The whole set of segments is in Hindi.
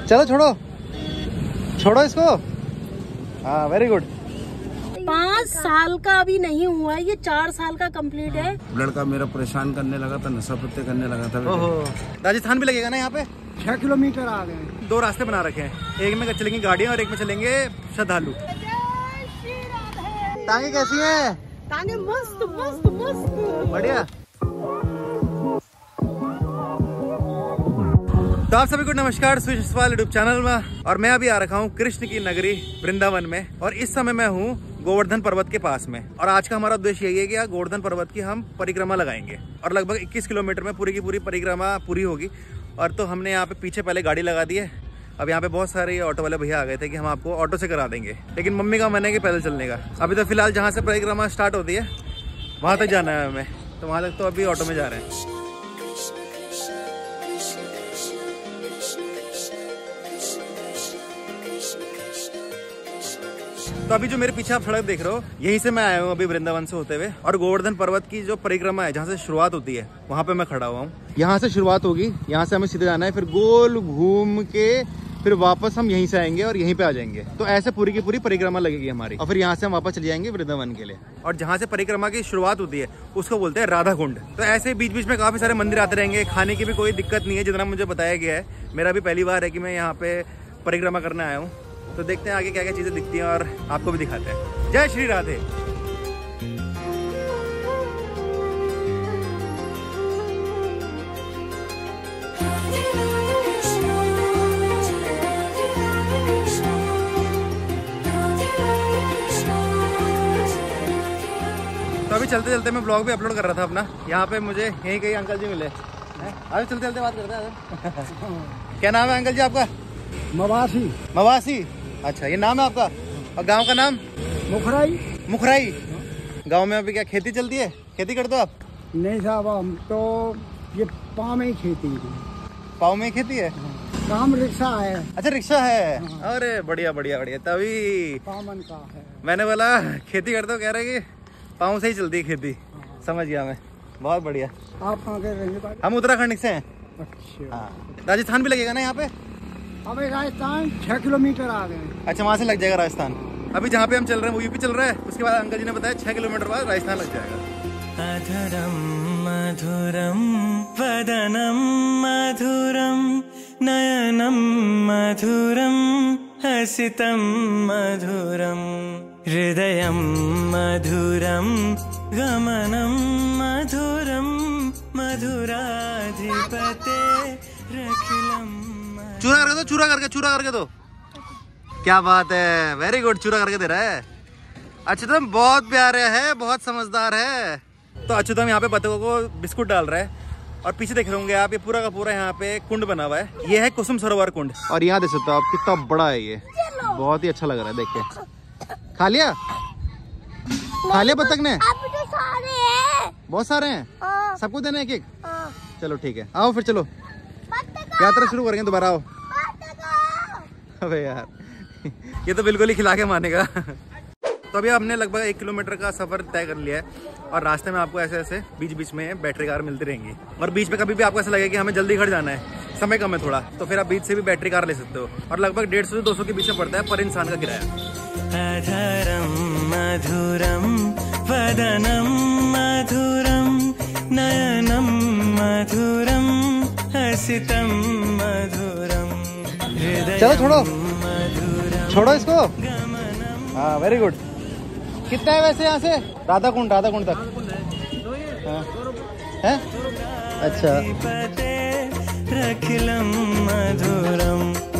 चलो छोड़ो छोड़ो इसको। हाँ वेरी गुड। 5 साल का अभी नहीं हुआ है, ये 4 साल का कंप्लीट है। लड़का मेरा परेशान करने लगा था, नशा पत्ते करने लगा था। ओहो, राजस्थान भी लगेगा ना यहाँ पे? 6 किलोमीटर आ गए। 2 रास्ते बना रखे हैं, एक में चलेंगी गाड़ियाँ और एक में चलेंगे श्रद्धालु। टांगे कैसी हैं? टांगे मस्त मस्त मस्त बढ़िया। तो आप सभी को नमस्कार सुयशवाल यूट्यूब चैनल में, और मैं अभी आ रखा हूँ कृष्ण की नगरी वृंदावन में, और इस समय मैं हूँ गोवर्धन पर्वत के पास में। और आज का हमारा उद्देश्य यही है कि यहाँ गोवर्धन पर्वत की हम परिक्रमा लगाएंगे और लगभग 21 किलोमीटर में पूरी की पूरी परिक्रमा पूरी होगी। और तो हमने यहाँ पे पीछे पहले गाड़ी लगा दी है। अब यहाँ पे बहुत सारे ऑटो वाले भैया आ गए थे कि हम आपको ऑटो से करा देंगे, लेकिन मम्मी का मन है कि पैदल चलने का। अभी तो फिलहाल जहाँ से परिक्रमा स्टार्ट होती है वहाँ तक जाना है हमें, तो वहाँ तक तो अभी ऑटो में जा रहे हैं। तो अभी जो मेरे पीछे आप सड़क देख रहे हो, यहीं से मैं आया हूँ अभी वृंदावन से होते हुए, और गोवर्धन पर्वत की जो परिक्रमा है जहाँ से शुरुआत होती है वहाँ पे मैं खड़ा हुआ हूँ। यहाँ से शुरुआत होगी, यहाँ से हमें सीधे जाना है, फिर गोल घूम के फिर वापस हम यहीं से आएंगे और यहीं पे आ जाएंगे। तो ऐसे पूरी की पूरी परिक्रमा लगेगी हमारी, और फिर यहाँ से हम वापस चले जाएंगे वृंदावन के लिए। और जहाँ से परिक्रमा की शुरुआत होती है उसको बोलते हैं राधा कुंड। तो ऐसे बीच बीच में काफी सारे मंदिर आते रहेंगे, खाने की भी कोई दिक्कत नहीं है जितना मुझे बताया गया है। मेरा भी पहली बार है कि मैं यहाँ पे परिक्रमा करने आया हूँ, तो देखते हैं आगे क्या क्या चीजें दिखती हैं और आपको भी दिखाते हैं। जय श्री राधे। तो अभी चलते चलते मैं ब्लॉग भी अपलोड कर रहा था अपना। यहाँ पे मुझे यहीं कहीं अंकल जी मिले। अभी चलते चलते बात करते हैं। क्या नाम है अंकल जी आपका? मवासी। मवासी, अच्छा ये नाम है आपका। और गांव का नाम? मुखराई। मुखराई। गांव में अभी क्या खेती चलती है? खेती करते हो आप? नहीं साहब, हम तो ये पाँव में ही खेती है। पाँव में ही खेती है? काम रिक्शा है। अच्छा रिक्शा है। अरे बढ़िया बढ़िया बढ़िया, तभी पावन का है। मैंने बोला खेती करते हो, कह रहे कि पाँव से ही चलती है खेती। समझ गया मैं, बहुत बढ़िया। आप कहाँ के रहेंगे? हम उत्तराखंड से हैं। अच्छा, राजस्थान भी लगेगा ना यहाँ पे? अब राजस्थान 6 किलोमीटर आ गए। अच्छा वहाँ से लग जाएगा राजस्थान। अभी जहाँ पे हम चल रहे हैं वो यूपी चल रहा है, उसके बाद अंकल जी ने बताया 6 किलोमीटर बाद राजस्थान लग जाएगा। अधरम मधुरम वदनम मधुरम नयनम मधुरम हसितम मधुरम हृदयम मधुरम गमनम मधुरम मधुराधिपते रखिलम। चूरा करके दो, चूरा करके दो। क्या बात है, वेरी गुड, चूरा करके दे रहा है। अच्युतम बहुत प्यारे है, बहुत समझदार है। तो अच्युतम यहाँ पे बतखों को बिस्कुट डाल रहा है, और पीछे देख रहे होंगे आप, ये पूरा का पूरा यहाँ पे कुंड बना हुआ है। ये है कुसुम सरोवर कुंड, और यहाँ देख सकते हो आप कितना बड़ा है ये। बहुत ही अच्छा लग रहा है देख के। खा लिया बतख ने? बहुत सारे हैं, सबको देना एक एक? चलो ठीक है, आओ फिर चलो यात्रा शुरू करेंगे दोबारा। आओ। अबे यार ये तो बिल्कुल ही खिला के मानेगा। तो अभी हमने लगभग 1 किलोमीटर का सफर तय कर लिया है, और रास्ते में आपको ऐसे ऐसे बीच बीच में बैटरी कार मिलती रहेंगी। और बीच में कभी भी आपको ऐसा लगे कि हमें जल्दी घर जाना है, समय कम है थोड़ा, तो फिर आप बीच से भी बैटरी कार ले सकते हो। और लगभग 150 से 200 के बीच में पड़ता है पर इंसान का किराया। अधरम मधुरम वदनम मधुरम नयनम मधुरम हसितम मधुरम। चलो छोड़ो छोड़ो इसको। हाँ वेरी गुड। कितना है वैसे यहाँ से राधा कुंड तक? है? अच्छा। रखिलम मधुरम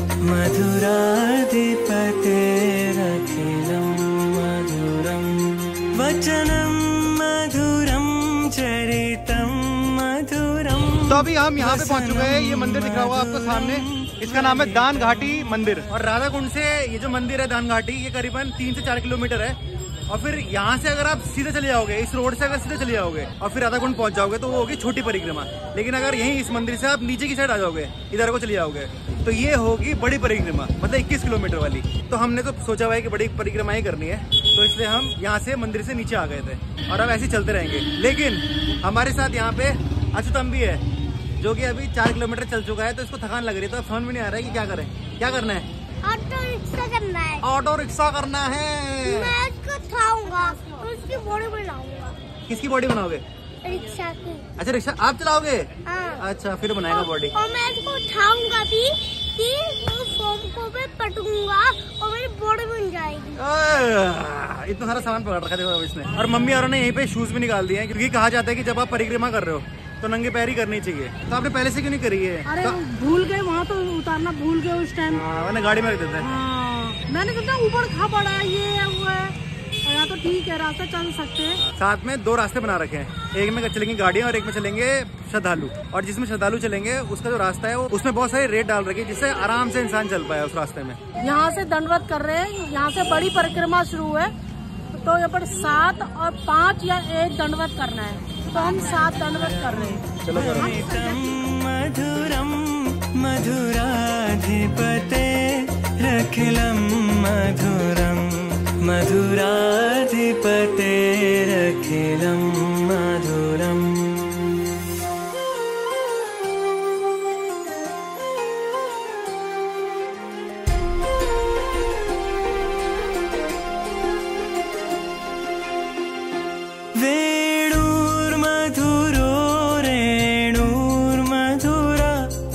मधुराधिपते रखिलम मधुरम वचनम मधुरम चरितम मधुरम। तो अभी हम यहाँ पे पहुँच चुके हैं। ये मंदिर दिख रहा होगा आपको सामने, इसका नाम है दान घाटी मंदिर। और राधा कुंड से ये जो मंदिर है दान घाटी, ये करीबन 3 से 4 किलोमीटर है। और फिर यहाँ से अगर आप सीधे चले जाओगे, इस रोड से अगर सीधे चले जाओगे और फिर राधा कुंड पहुंच जाओगे तो वो होगी छोटी परिक्रमा। लेकिन अगर यहीं इस मंदिर से आप नीचे की साइड आ जाओगे, इधर को चले जाओगे, तो ये होगी बड़ी परिक्रमा, मतलब 21 किलोमीटर वाली। तो हमने तो सोचा हुआ है कि बड़ी परिक्रमा ही करनी है, तो इसलिए हम यहाँ से मंदिर से नीचे आ गए थे, और अब ऐसे चलते रहेंगे। लेकिन हमारे साथ यहाँ पे अच्युतम भी है, जो कि अभी 4 किलोमीटर चल चुका है, तो इसको थकान लग रही है, तो समझ में नहीं आ रहा है कि क्या करें। क्या करना है? ऑटो रिक्शा करना है। ऑटो रिक्शा करना है। मैं इसको उठाऊंगा और उसकी बॉडी बनाऊंगा। किसकी बॉडी बनाओगे? रिक्शा की। अच्छा, रिक्शा आप चलाओगे? हाँ। अच्छा, फिर बनाएगा बॉडी। और मैं इसको उठाऊंगा भी कि उस फोम को मैं पटूंगा और मेरी बॉडी बन जाएगी। इतना सारा सामान पकड़ रखा है इसने। और मम्मी और ने यहीं पे शूज भी निकाल दिए हैं, क्योंकि कहा जाता है कि जब आप परिक्रमा कर रहे हो तो नंगे पैर ही करनी चाहिए। तो आपने पहले से क्यों नहीं करी है? अरे तो भूल गए, वहाँ तो उतारना भूल गए उस टाइम। मैंने गाड़ी में रख देते हैं। मैंने सोचा ऊपर खा पड़ा ये है वो है, यहाँ तो ठीक है, रास्ता चल सकते हैं। साथ में 2 रास्ते बना रखे हैं, एक में चलेंगे गाड़ियाँ और एक में चलेंगे श्रद्धालु। और जिसमें श्रद्धालु चलेंगे उसका जो रास्ता है वो उसमें बहुत सारी रेत डाल रखी है, जिससे आराम से इंसान चल पाए उस रास्ते में। यहाँ से दंडवत कर रहे हैं, यहाँ से बड़ी परिक्रमा शुरू है, तो यहाँ पर 7 और 5 या 1 दंडवत करना है, तो हम 7 दंडवत कर रहे हैं। चलो मधुरम मधुराधिपते रखिलं मधुरम मधुराधिपते रखिलं मधुरम। वेणुर्मधुरो रेणुर्मधुरा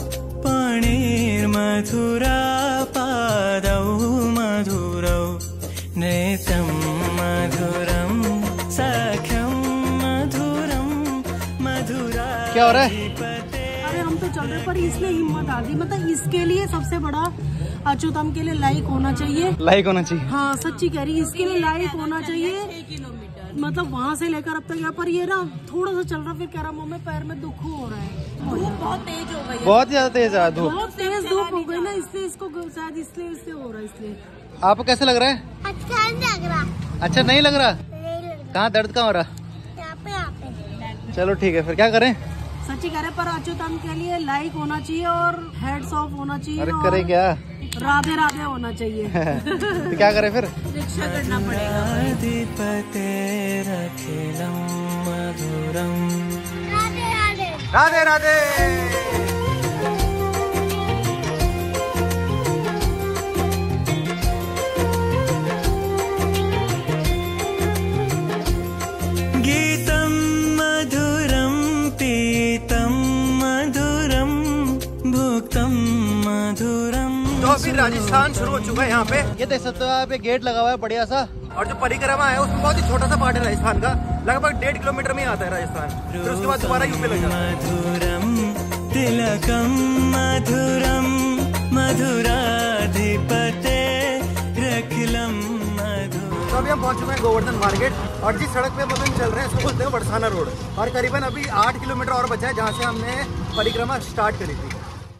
पाणिर्मधुरा पादौ मधुरौ नृत्यं मधुरं सख्यं मधुरं मधुरा। क्या हो रहा है? अरे हम तो चल रहे, पर इसने हिम्मत आ दी। मतलब इसके लिए सबसे बड़ा अच्युतम के लिए लाइक होना चाहिए। लाइक होना चाहिए। हाँ सच्ची कह रही, इसके लिए लाइक होना चाहिए। मतलब वहाँ से लेकर अब तक यहाँ पर ये ना थोड़ा सा चल रहा, फिर कह रहा मम्मी पैर में दुख हो रहा है। धूप बहुत तेज हो गई, बहुत ज्यादा तेज है धूप, बहुत तेज धूप हो गई ना, इसलिए इसको शायद इसलिए हो रहा है। इसलिए आपको कैसे लग रहा है? अच्छा नहीं लग रहा। अच्छा नहीं लग रहा? नहीं लग रहा। कहाँ दर्द कहाँ हो रहा? यहाँ पे। चलो ठीक है, फिर क्या करें? सच्ची कह रहे, पर अच्युतम के लिए लाइक होना चाहिए और हेड्स ऑफ होना चाहिए। अरे और करें क्या? राधे राधे होना चाहिए। तो क्या करें फिर? रिक्शा करना पड़ेगा। अधिपते रखिलं मधुरम। राधे राधे। राधे राधे। गीतं मधुरं पीतं मधुरं भुक्तं मधुरम। तो अभी राजस्थान शुरू हो चुका है यहाँ पे। ये देख सकते हो आप, गेट लगा हुआ है बढ़िया सा। और जो परिक्रमा है उसमें बहुत ही छोटा सा पार्ट है राजस्थान का, लगभग 1.5 किलोमीटर में ही आता है राजस्थान। फिर उसके बाद दोबारा यूपी लग जाता है। मधुरम तिलकं मधुरम मधुराधिपते रखिलं मधुरम। तो अभी हम पहुंच चुके हैं गोवर्धन मार्केट, और जिस सड़क पे हम अभी चल रहे हैं उसको बोलते हैं बरसाना रोड। और करीबन अभी 8 किलोमीटर और बचा है जहाँ से हमने परिक्रमा स्टार्ट करी थी।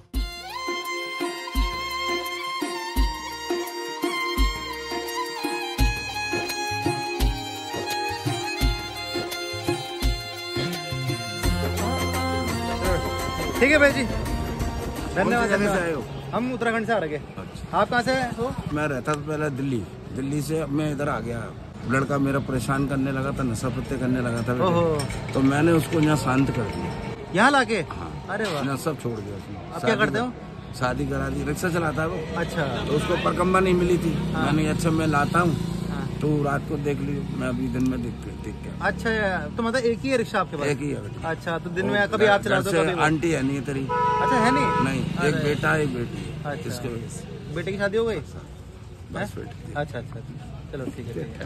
ठीक है भाई जी, धन्यवाद। हम उत्तराखंड से आ रहे हैं। आप कहाँ से हो? मैं रहता था पहले दिल्ली से, मैं इधर आ गया। लड़का मेरा परेशान करने लगा था, नशा पत्ते करने लगा था बेटे। तो मैंने उसको यहाँ शांत कर दिया, यहाँ लाके। हाँ। अरे वाह। यहाँ सब छोड़ दिया उसने। अब क्या करते हो? शादी करा दी, रिक्शा चलाता है वो। अच्छा। तो उसको परिक्रमा नहीं मिली थी। मैंने अच्छा मैं लाता हूँ तो रात को देख लियो, मैं अभी दिन में देख गया। अच्छा, तो मतलब एक ही है रिक्शा आपके पास? एक ही है बेटा। अच्छा, तो दिन में कभी आप चलाते हो कभी वो? आंटी है नहीं तेरी? अच्छा, है नहीं? नहीं, एक बेटा एक बेटी है। अच्छा। इसके वजह से बेटे की शादी हो गई? बस बेटी। अच्छा अच्छा, चलो ठीक है, ठीक है।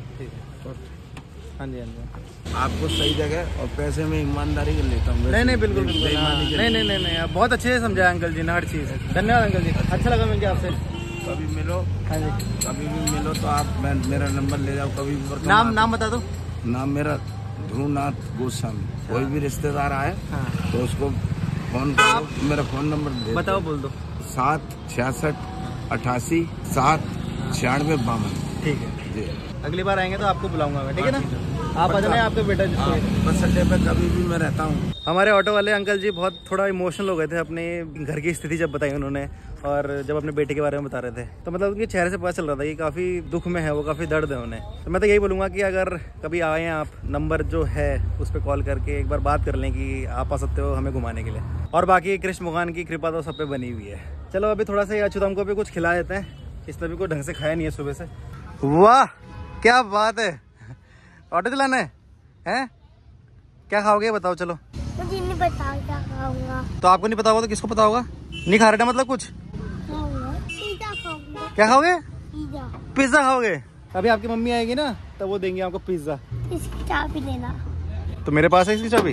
हाँ जी, हाँ जी। आपको सही जगह और पैसे में ईमानदारी कर लेता हूँ। नहीं नहीं, बिल्कुल बिल्कुल। नहीं, आप बहुत अच्छे से समझाया अंकल जी ने हर चीज़। धन्यवाद अंकल जी, अच्छा लगा मिलके आपसे। कभी मिलो। हाँ जी। कभी भी मिलो तो आप मेरा नंबर ले जाओ कभी भी। नाम बता दो। नाम मेरा ध्रुवनाथ गोस्वामी। कोई भी रिश्तेदार आए तो उसको फोन करो, मेरा फोन नंबर दे बताओ, बोल दो। 76688 79652। ठीक है, जी। अगली बार आएंगे तो आपको बुलाऊंगा मैं, ठीक है ना? आप आ जाना आपके बेटा जिसको। बस अड्डे पे कभी भी मैं रहता हूँ। हमारे ऑटो वाले अंकल जी बहुत थोड़ा इमोशनल हो गए थे अपने घर की स्थिति जब बताई उन्होंने, और जब अपने बेटे के बारे में बता रहे थे तो मतलब उनके चेहरे से पता चल रहा था कि काफ़ी दुख में है वो, काफ़ी दर्द है उन्हें। तो मैं तो यही बोलूँगा कि अगर कभी आए आप, नंबर जो है उस पर कॉल करके एक बार बात कर लें कि आप आ सकते हो हमें घुमाने के लिए। और बाकी कृष्ण भगवान की कृपा तो सब पे बनी हुई है। चलो अभी थोड़ा सा अच्युतम को भी कुछ खिला देते हैं, इसने भी कोई ढंग से खाया नहीं है सुबह से। वाह क्या बात है, ऑटो चलाना है? क्या खाओगे बताओ? चलो मुझे नहीं पता क्या खाऊंगा। तो आपको नहीं पता होगा तो किसको पता होगा? नहीं खा रहे ना मतलब कुछ? पिज्जा खाऊंगा। क्या खाओगे? पिज्जा। पिज्जा खाओगे? अभी आपकी मम्मी आएगी ना तब वो देंगे आपको पिज्जा। इसकी चाबी लेना। तो मेरे पास है इसकी चाबी।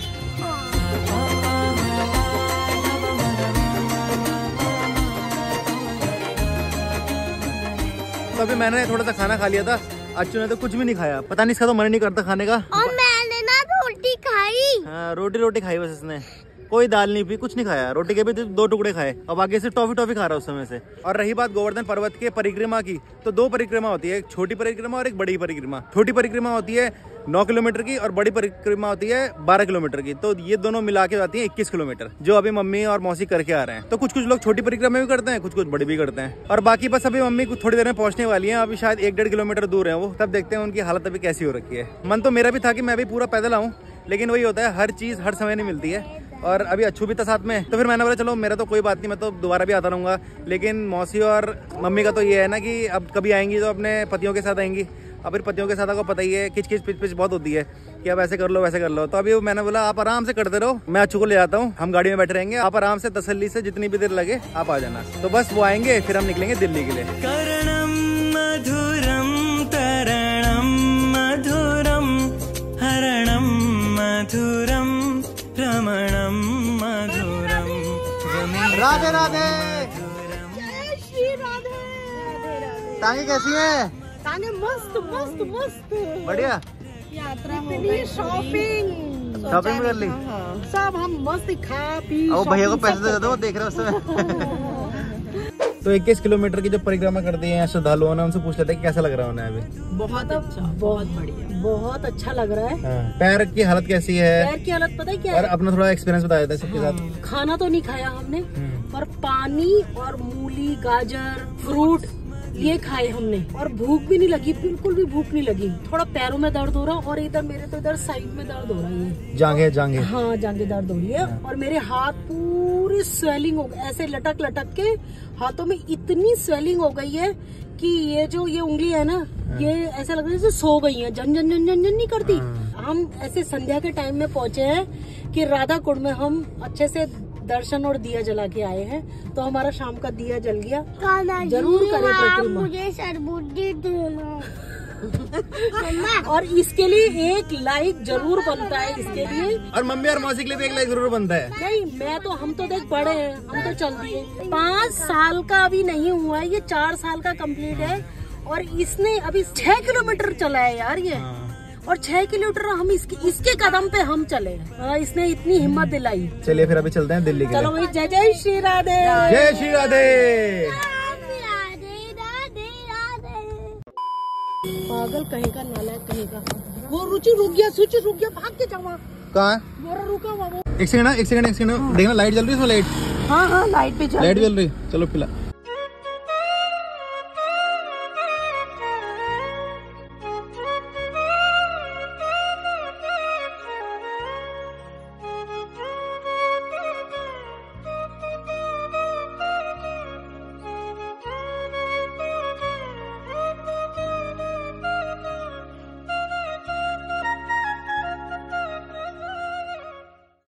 तो अभी मैंने थोड़ा सा खाना खा लिया था, अच्छू ने तो कुछ भी नहीं खाया, पता नहीं इसका तो मन नहीं करता खाने का। और मैंने ना रोटी खाई। हाँ रोटी खाई बस इसने, कोई दाल नहीं पी, कुछ नहीं खाया। रोटी के भी 2 टुकड़े खाए और बाकी से टॉफी खा रहा है उस समय से। और रही बात गोवर्धन पर्वत के परिक्रमा की, तो 2 परिक्रमा होती है, एक छोटी परिक्रमा और एक बड़ी परिक्रमा। छोटी परिक्रमा होती है 9 किलोमीटर की और बड़ी परिक्रमा होती है 12 किलोमीटर की। तो ये दोनों मिला के आती है 21 किलोमीटर, जो अभी मम्मी और मौसी करके आ रहे हैं। तो कुछ लोग छोटी परिक्रमा भी करते हैं, कुछ बड़ी भी करते हैं। और बाकी बस अभी मम्मी थोड़ी देर में पहुंचने वाली है, अभी शायद 1-1.5 किलोमीटर दूर है वो, तब देखते हैं उनकी हालत अभी कैसी हो रखी है। मन तो मेरा भी था कि मैं भी पूरा पैदल आऊँ, लेकिन वही होता है हर चीज हर समय नहीं मिलती है। और अभी अच्छू भी था साथ में, तो फिर मैंने बोला चलो मेरा तो कोई बात नहीं, मैं तो दोबारा भी आता रहूंगा। लेकिन मौसी और मम्मी का तो ये है ना कि अब कभी आएंगी तो अपने पतियों के साथ आएंगी। अब फिर पतियों के साथ आपको पता ही है किच पिच बहुत होती है कि अब ऐसे कर लो वैसे कर लो। तो अभी मैंने बोला आप आराम से करते रहो, मैं अच्छू को ले जाता हूँ, हम गाड़ी में बैठे रहेंगे, आप आराम से तसल्ली से जितनी भी देर लगे आप आ जाना। तो बस वो आएंगे फिर हम निकलेंगे दिल्ली के लिए। करणं मधुरं तरणं मधुरं हरणं मधुरं रमणं मधुरं राधे राधे। श्री राधे। टांगे कैसी है? ताने मस्त मस्त मस्त बढ़िया। यात्रा इतनी शॉपिंग शॉपिंग कर ली सब, हम मस्त खा पी। और भैया को पैसे दे दो, वो देख रहे हो उस समय। तो 21 किलोमीटर की जो परिक्रमा कर दी है श्रद्धालुओं ने, उनसे पूछ लेते हैं कैसा लग रहा है उन्हें अभी। बहुत अच्छा, बहुत बढ़िया, बहुत अच्छा लग रहा है। पैर की हालत कैसी है? पैर की हालत पता है क्या और है? अपना थोड़ा एक्सपीरियंस बताया था सबके साथ। खाना तो नहीं खाया हमने, पर पानी और मूली गाजर फ्रूट ये खाए हमने, और भूख भी नहीं लगी, बिल्कुल भी भूख नहीं लगी। थोड़ा पैरों में दर्द हो रहा और इधर मेरे तो इधर साइड में दर्द हो रहा है, जांघें। हाँ जांघें दर्द हो रही है। और मेरे हाथ पूरी स्वेलिंग हो गई, ऐसे लटक के हाथों में इतनी स्वेलिंग हो गई है कि ये उंगली है ना, ये ऐसा लग रहा है जैसे सो गई है, जन नहीं करती। हम ऐसे संध्या के टाइम में पहुंचे हैं कि राधा कुंड में हम अच्छे से दर्शन और दिया जला के आए हैं, तो हमारा शाम का दिया जल गया। जरूर करें परिक्रमा। मुझे सरबूती देना। और इसके लिए 1 लाइक जरूर बनता है इसके लिए। और मम्मी और मौसी के लिए भी 1 लाइक जरूर बनता है। नहीं हम तो देख बड़े हैं, हम तो चल दिए। 5 साल का अभी नहीं हुआ है, ये 4 साल का कंप्लीट है। और इसने अभी 6 किलोमीटर चला है यार ये। और 6 किलोमीटर हम इसके कदम पे हम चले। इसने इतनी हिम्मत दिलाई। चलिए फिर अभी चलते हैं दिल्ली के लिए। चलो भाई, जय जय श्री राधे। जय श्री राधे। पागल कहीं का, नालायक कहीं का। वो रुचि रुक गया, स्विच रुक गया, भाग के जावा। कहाँ है? वो रुका हुआ वो। एक सेकंड देखना लाइट जल रही है, लाइट। हाँ लाइट पे लाइट जल रही, चलो पिला।